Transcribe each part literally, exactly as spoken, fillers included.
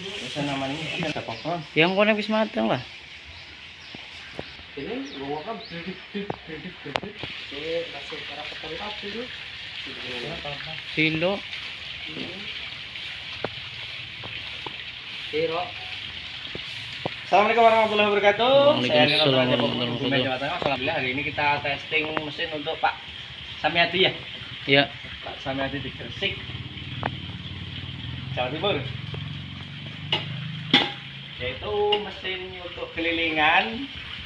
Bisa namanya ada popcorn. Yang kono wis mateng lah. Ini gua kan dedik dedik dedik dedik. Oke, masuk para peternak dulu. Silo. Hero. Assalamualaikum warahmatullahi wabarakatuh. Waalaikumsalam warahmatullahi wabarakatuh. Alhamdulillah hari ini kita testing mesin untuk Pak Samiati ya. Ya. Pak Samiati di Gresik, Jawa Timur. Yaitu mesin untuk kelilingan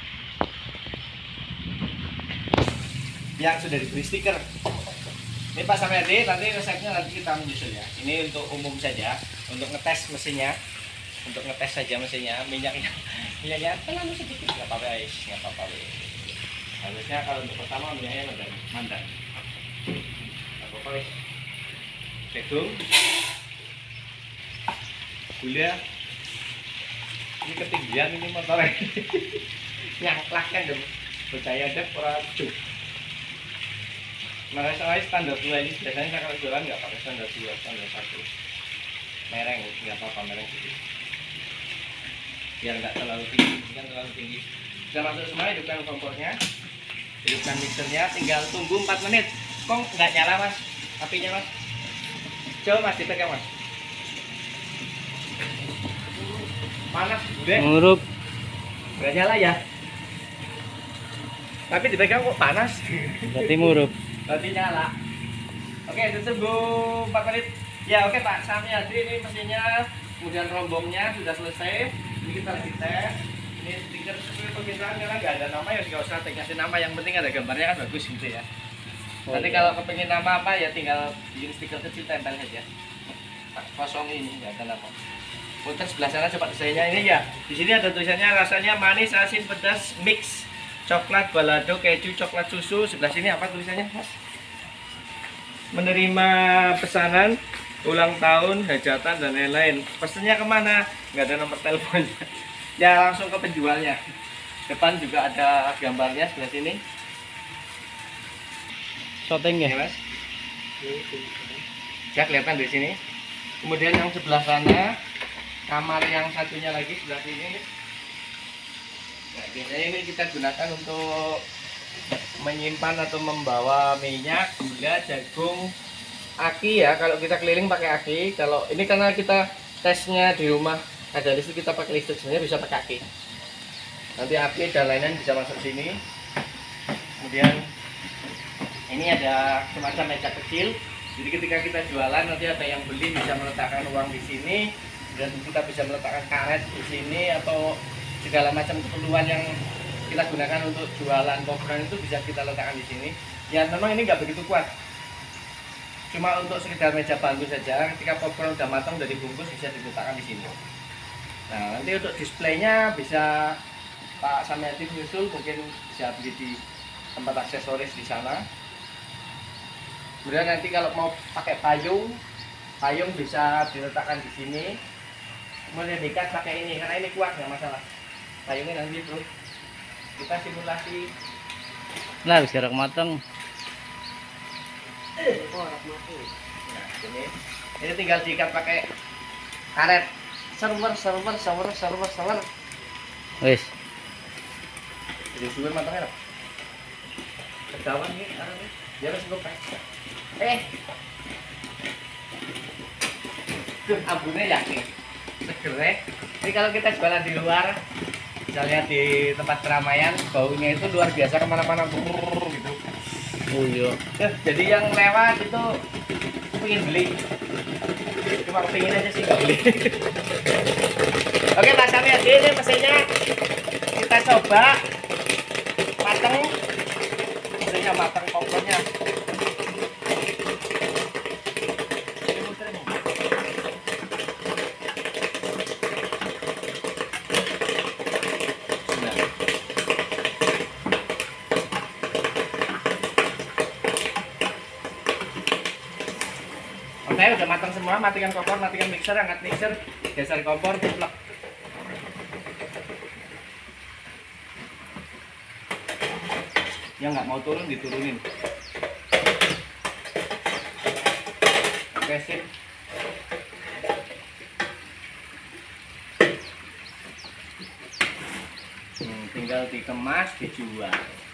yang sudah diberi stiker. Ini Pak Samiati, nanti resepnya nanti kita menyusul ya. Ini untuk umum saja, untuk ngetes mesinnya. Untuk ngetes saja mesinnya, minyaknya minyaknya terlalu sedikit, nggak apa-apa guys, nggak apa-apa. Harusnya kalau untuk pertama minyaknya mandan, mandan. Nggak apa-apa guys. Jagung, gula. Ini ketinggian ini motornya. Nyangklak kan dong. Percaya deh orang cuy. Nah, saya standar dua ini biasanya saya kalau jualan nggak pakai standar dua, standar satu. Mereng, nggak apa-apa mereng sedikit. Biar nggak terlalu tinggi, kan terlalu tinggi. Sudah masuk semua, hidupkan kompornya, hidupkan mixernya, tinggal tunggu empat menit. Kok nggak nyala mas? Apinya mas? Coba mas dipegang mas. Panas, udah. Ngurup. Nggak nyala ya? Tapi dipegang kok panas. Berarti ngurup. Berarti nyala. Oke, tunggu empat menit. Ya oke Pak Samiati, ini mesinnya, kemudian rombongnya sudah selesai. Ini kita lagi tes. Ini stiker sesuai permintaan karena nggak ada nama ya nggak usah dikasih nama, yang penting ada gambarnya kan bagus gitu ya. Oh, Nanti iya. kalau kepengin nama apa ya tinggal bikin stiker kecil tempel saja. Kosong ini nggak ada nama. Putar sebelah sana coba desainnya ini ya. Di sini ada tulisannya rasanya manis, asin, pedas, mix, coklat, balado, keju, coklat susu. Sebelah sini apa tulisannya mas? Menerima pesanan ulang tahun, hajatan dan lain-lain. Pesennya kemana? Nggak ada nomor teleponnya. Ya langsung ke penjualnya. Depan juga ada gambarnya sebelah sini. Shooting Ya ya. mas. Ya kelihatan di sini. Kemudian yang sebelah sana, kamar yang satunya lagi sebelah sini. Nah, biasanya ini kita gunakan untuk menyimpan atau membawa minyak, gula, jagung, aki ya. Kalau kita keliling pakai aki. Kalau ini karena kita tesnya di rumah ada listrik, kita pakai listrik, sebenarnya bisa pakai aki. Nanti aki dan lain-lain bisa masuk sini. Kemudian ini ada semacam meja kecil. Jadi ketika kita jualan nanti ada yang beli bisa meletakkan uang di sini, dan kita bisa meletakkan karet di sini atau segala macam keperluan yang kita gunakan untuk jualan popcorn itu bisa kita letakkan di sini. Ya memang ini nggak begitu kuat. Cuma untuk sekedar meja bambu saja. Ketika popcorn udah matang, udah dibungkus, bisa diletakkan di sini. Nah, nanti untuk displaynya bisa Pak Samiati menyusul, mungkin bisa beli di tempat aksesoris di sana. Kemudian nanti kalau mau pakai payung, payung bisa diletakkan di sini. Kemudian diikat pakai ini, karena ini kuat nggak masalah. Payungnya nanti bro, kita simulasi. Lah wis gerak mateng. Nah, ini, ini tinggal diikat pakai karet. Server, server, server, server, server. Wis. Jadi sudah matangnya. Kedawan nih, karena nih, dia harus lupa. Eh, tuh abunya yakin, segernya. Jadi kalau kita jualan di luar, misalnya di tempat keramaian, baunya itu luar biasa, kemana-mana brrrr, gitu. Oh iya. Tuh, jadi yang lewat itu pengen beli, cuma pengen aja sih nggak beli. Oke Pak Samiati, ini mesinnya kita coba mateng, mesinnya mateng, kompornya. Oke, udah matang semua, matikan kompor, matikan mixer, angkat mixer, geser kompor, plug. Yang nggak mau turun diturunin. Oke sip. tinggal dikemas dijual.